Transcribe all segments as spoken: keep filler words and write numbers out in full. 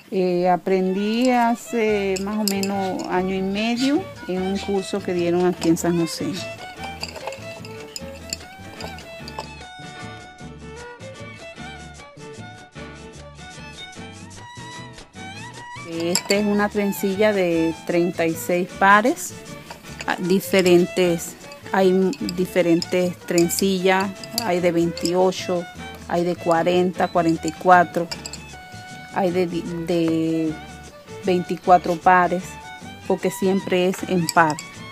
Eh, aprendí hace más o menos año y medio en un curso que dieron aquí en San José. Esta es una trencilla de treinta y seis pares, diferentes, hay diferentes trencillas, hay de veintiocho, hay de cuarenta, cuarenta y cuatro, hay de, de veinticuatro pares, porque siempre es en par.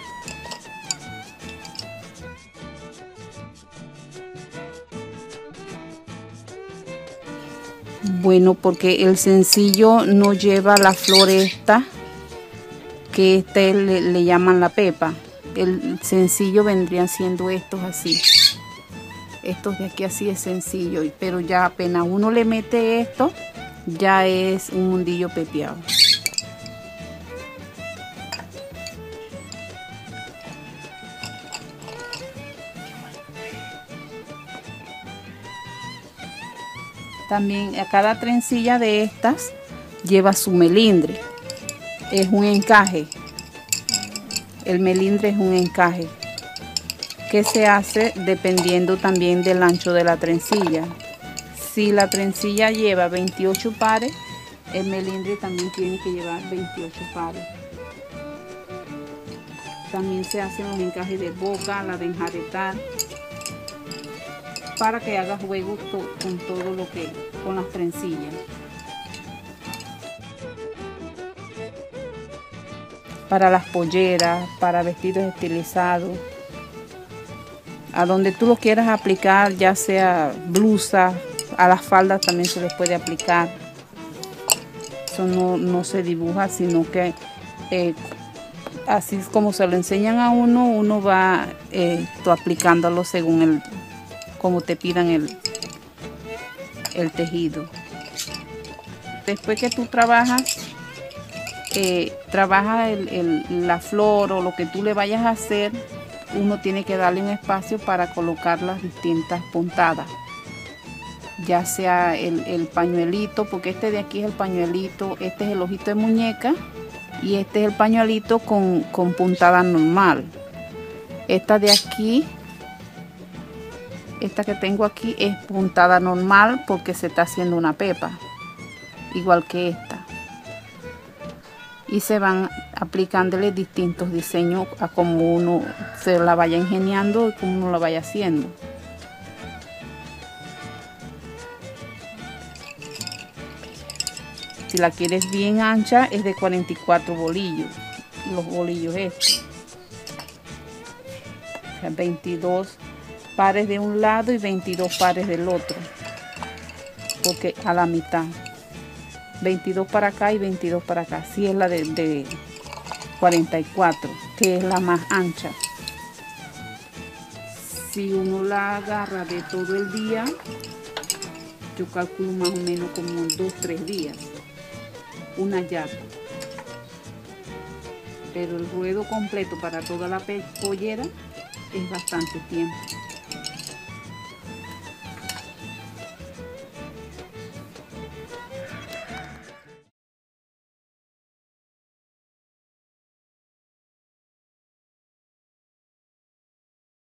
Bueno, porque el sencillo no lleva la flor esta, que este le, le llaman la pepa. El sencillo vendrían siendo estos así. Estos de aquí así es sencillo, pero ya apenas uno le mete esto, ya es un mundillo pepiado. También a cada trencilla de estas lleva su melindre. Es un encaje. El melindre es un encaje que se hace dependiendo también del ancho de la trencilla. Si la trencilla lleva veintiocho pares, el melindre también tiene que llevar veintiocho pares. También se hacen los encajes de boca, la de enjaretar, para que haga juego to con todo lo que, con las trencillas. Para las polleras, para vestidos estilizados, a donde tú lo quieras aplicar, ya sea blusa, a las faldas también se les puede aplicar. Eso no, no se dibuja, sino que eh, así es como se lo enseñan a uno, uno va eh, aplicándolo según el como te pidan el, el tejido. Después que tú trabajas, eh, trabajas el, el, la flor o lo que tú le vayas a hacer, uno tiene que darle un espacio para colocar las distintas puntadas. Ya sea el, el pañuelito, porque este de aquí es el pañuelito, este es el ojito de muñeca y este es el pañuelito con, con puntada normal. Esta de aquí, esta que tengo aquí es puntada normal porque se está haciendo una pepa, igual que esta. Y se van aplicándole distintos diseños a como uno se la vaya ingeniando y como uno la vaya haciendo. Si la quieres bien ancha es de cuarenta y cuatro bolillos, los bolillos estos. O sea, veintidós pares de un lado y veintidós pares del otro, porque a la mitad. veintidós para acá y veintidós para acá. Así es la de, de cuarenta y cuatro, que es la más ancha. Si uno la agarra de todo el día, yo calculo más o menos como dos tres días, una yarda. Pero el ruedo completo para toda la pollera es bastante tiempo.